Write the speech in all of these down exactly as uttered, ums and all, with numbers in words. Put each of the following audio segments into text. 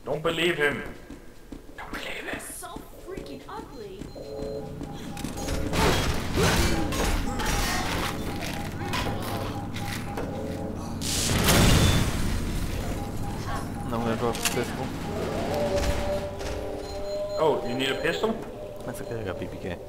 Don't believe him. Don't believe him. It's so freaking ugly. And I'm gonna drop a pistol. Oh, you need a pistol? That's okay, I got B B K.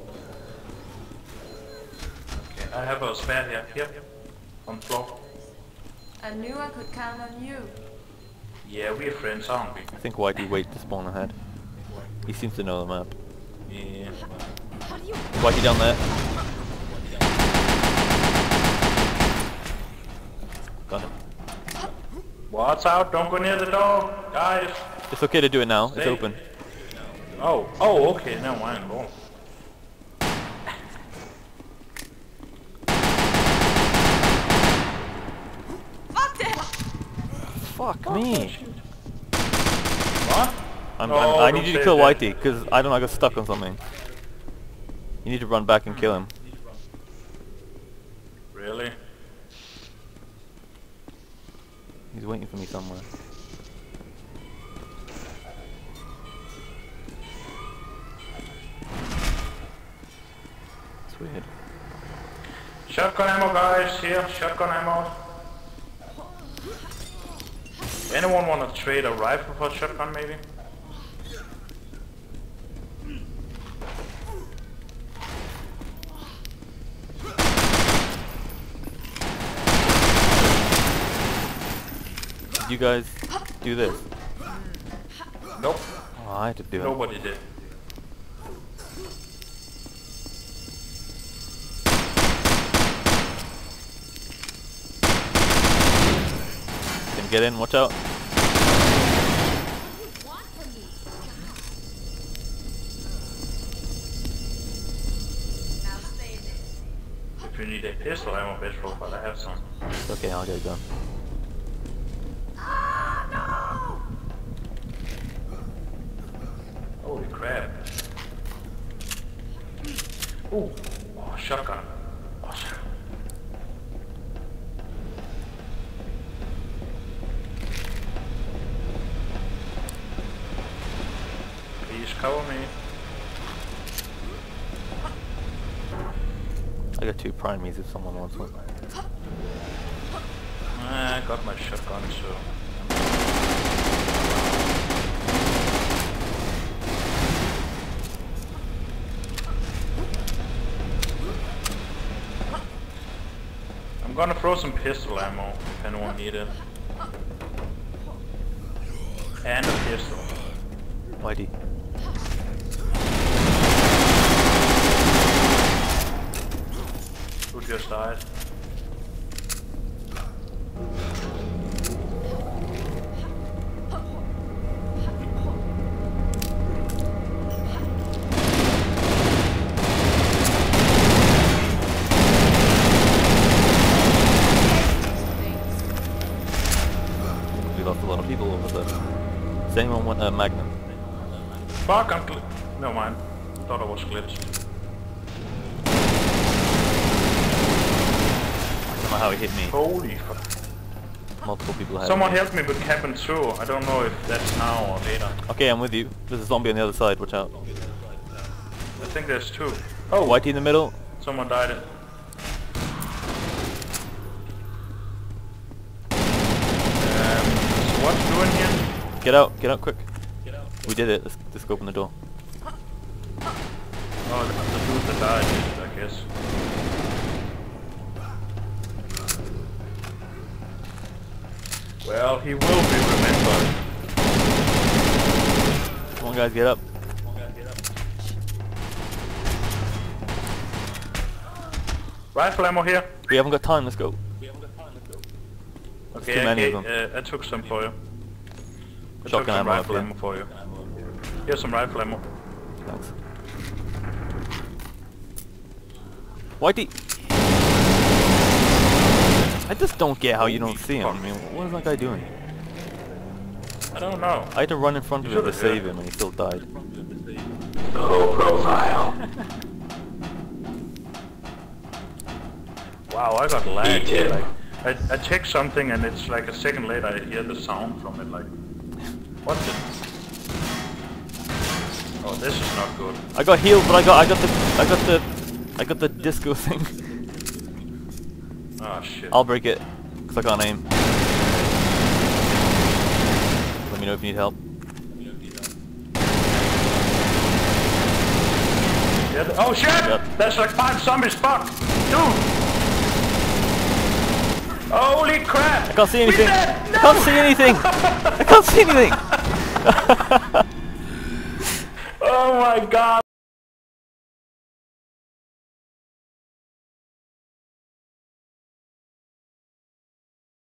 Okay, I have a spare here. Here. On the floor. I knew I could count on you. Yeah, we're friends, aren't we? I think Whitey wait to spawn ahead. He seems to know the map. Yeah. Whitey down there. Got him. Watch out, don't go near the door, guys. It's okay to do it now, it's Stay. open. Oh, oh, okay, never mind. Oh. Fuck it! Fuck me! What? I'm, No, I'm, I don't need you to say kill that. Whitey, because I don't know, I got stuck on something. You need to run back and kill him. Really? He's waiting for me somewhere. It's weird. Shotgun ammo, guys. Here, shotgun ammo. Anyone want to trade a rifle for a shotgun, maybe? You guys do this. Nope. Oh, I had to do it. Nobody did. Can get in, watch out. If you need a pistol ammo, pistol, but I have some. It's okay, I'll get it done. Holy crap. Ooh. Oh, shotgun. Oh, shit. Please cover me. I got two primies if someone wants one. Ah, I got my shotgun, so... I'm gonna throw some pistol ammo if anyone need it. And a pistol. Whitey. Who just died? We lost a lot of people over there. Does anyone want a Magnum? Fuck, I'm gl- Never mind. Thought I was glitched. I don't know how he hit me. Holy fuck. Multiple people had Someone me. help me with cabin two. I don't know if that's now or later. Okay, I'm with you. There's a zombie on the other side, watch out. I think there's two. Oh, Whitey in the middle. Someone died. Um, so what's doing here? Get out, get out quick. We did it, let's, let's go open the door. Oh, the, the dude that died, I guess. Well, he will be remembered. Come on guys, get up. Rifle ammo here. We haven't got time, let's go. Okay, too many okay, of them. uh, I took some for you. I Shotgun took some ammo up rifle here. ammo for you. Here's some rifle ammo. Thanks. Whitey! I just don't get how you don't see him. I mean, what is that guy doing? I don't know. I had to run in front of You him to should've, save yeah. him and he still died. Low profile. Wow, I got lag. Like, I, I check something and it's like a second later I hear the sound from it. Like, what's it? Oh, this is not good. I got healed, but I got I got the I got the I got the disco thing. Oh shit. I'll break it, cause I can't aim. Let me know if you need help. Yeah, th oh shit! Yep. There's like five zombies, fuck! Dude! Holy crap! I can't see anything. No! I can't see anything. I can't see anything. Oh my god!